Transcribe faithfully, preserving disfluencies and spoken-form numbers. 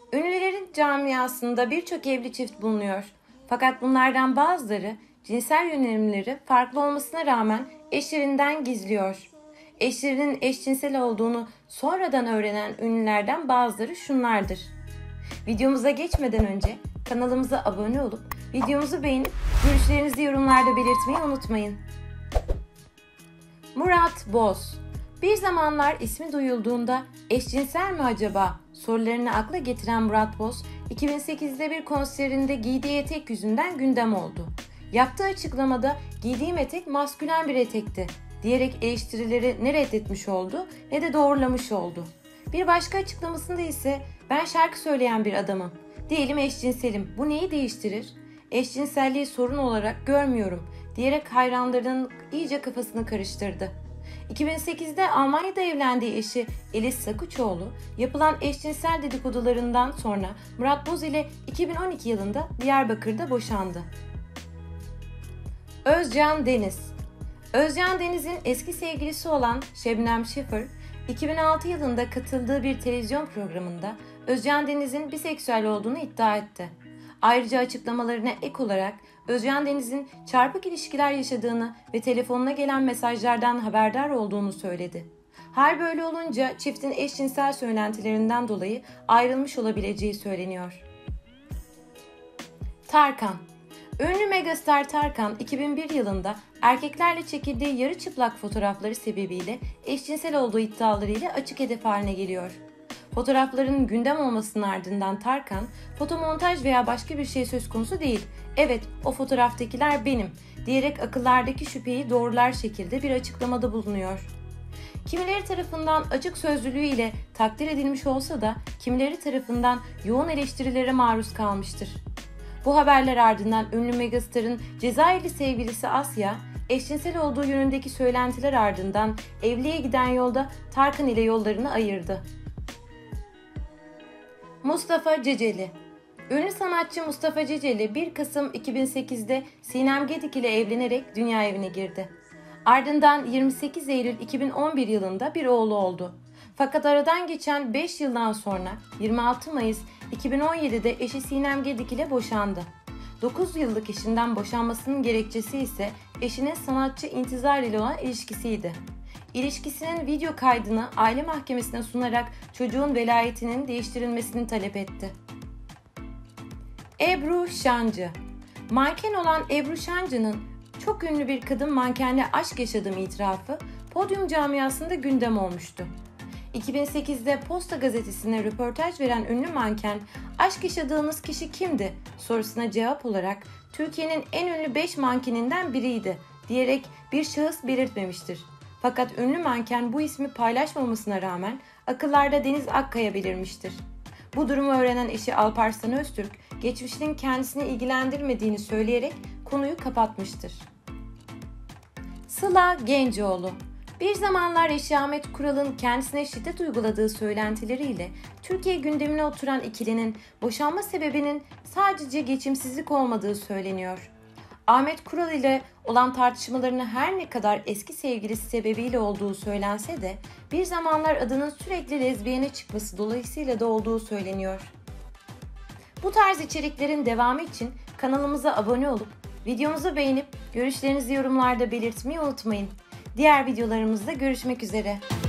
Ünlülerin camiasında birçok evli çift bulunuyor. Fakat bunlardan bazıları cinsel yönelimleri farklı olmasına rağmen eşlerinden gizliyor. Eşlerinin eşcinsel olduğunu sonradan öğrenen ünlülerden bazıları şunlardır. Videomuza geçmeden önce kanalımıza abone olup videomuzu beğenip görüşlerinizi yorumlarda belirtmeyi unutmayın. Murat Boz. Bir zamanlar ismi duyulduğunda eşcinsel mi acaba sorularını akla getiren Murat Boz, iki bin sekizde bir konserinde giydiği etek yüzünden gündem oldu. Yaptığı açıklamada giydiğim etek maskülen bir etekti diyerek eleştirileri ne reddetmiş oldu ne de doğrulamış oldu. Bir başka açıklamasında ise ben şarkı söyleyen bir adamım. Diyelim eşcinselim. Bu neyi değiştirir? Eşcinselliği sorun olarak görmüyorum diyerek hayranlarının iyice kafasını karıştırdı. iki bin sekizde Almanya'da evlendiği eşi Elis Sakuçoğlu yapılan eşcinsel dedikodularından sonra Murat Boz ile iki bin on iki yılında Diyarbakır'da boşandı. Özcan Deniz. Özcan Deniz'in eski sevgilisi olan Şebnem Şefir, iki bin altı yılında katıldığı bir televizyon programında Özcan Deniz'in biseksüel olduğunu iddia etti. Ayrıca açıklamalarına ek olarak Özcan Deniz'in çarpık ilişkiler yaşadığını ve telefonuna gelen mesajlardan haberdar olduğunu söyledi. Hal böyle olunca çiftin eşcinsel söylentilerinden dolayı ayrılmış olabileceği söyleniyor. Tarkan. Ünlü megastar Tarkan iki bin bir yılında erkeklerle çekildiği yarı çıplak fotoğrafları sebebiyle eşcinsel olduğu iddialarıyla açık hedef haline geliyor. Fotoğrafların gündem olmasının ardından Tarkan, fotomontaj veya başka bir şey söz konusu değil, evet o fotoğraftakiler benim diyerek akıllardaki şüpheyi doğrular şekilde bir açıklamada bulunuyor. Kimileri tarafından açık sözlülüğüyle takdir edilmiş olsa da kimileri tarafından yoğun eleştirilere maruz kalmıştır. Bu haberler ardından ünlü megastarın Cezayirli sevgilisi Asya, eşcinsel olduğu yönündeki söylentiler ardından evliliğe giden yolda Tarkan ile yollarını ayırdı. Mustafa Ceceli. Ünlü sanatçı Mustafa Ceceli bir Kasım iki bin sekizde Sinem Gedik ile evlenerek dünya evine girdi. Ardından yirmi sekiz Eylül iki bin on bir yılında bir oğlu oldu. Fakat aradan geçen beş yıldan sonra yirmi altı Mayıs iki bin on yedide eşi Sinem Gedik ile boşandı. dokuz yıllık eşinden boşanmasının gerekçesi ise eşinin sanatçı İntizar ile olan ilişkisiydi. İlişkisinin video kaydını aile mahkemesine sunarak çocuğun velayetinin değiştirilmesini talep etti. Ebru Şancı. Manken olan Ebru Şancı'nın çok ünlü bir kadın mankenle aşk yaşadığım itirafı podyum camiasında gündem olmuştu. iki bin sekizde Posta gazetesine röportaj veren ünlü manken, "Aşk yaşadığınız kişi kimdi?" sorusuna cevap olarak "Türkiye'nin en ünlü beş mankeninden biriydi" diyerek bir şahıs belirtmemiştir. Fakat ünlü manken bu ismi paylaşmamasına rağmen akıllarda Deniz Akkaya belirmiştir. Bu durumu öğrenen eşi Alparslan Öztürk, geçmişinin kendisini ilgilendirmediğini söyleyerek konuyu kapatmıştır. Sıla Gencoğlu. Bir zamanlar eşi Ahmet Kural'ın kendisine şiddet uyguladığı söylentileriyle Türkiye gündemine oturan ikilinin boşanma sebebinin sadece geçimsizlik olmadığı söyleniyor. Ahmet Kural ile olan tartışmalarını her ne kadar eski sevgilisi sebebiyle olduğu söylense de bir zamanlar adının sürekli lezbiyene çıkması dolayısıyla da olduğu söyleniyor. Bu tarz içeriklerin devamı için kanalımıza abone olup videomuzu beğenip görüşlerinizi yorumlarda belirtmeyi unutmayın. Diğer videolarımızda görüşmek üzere.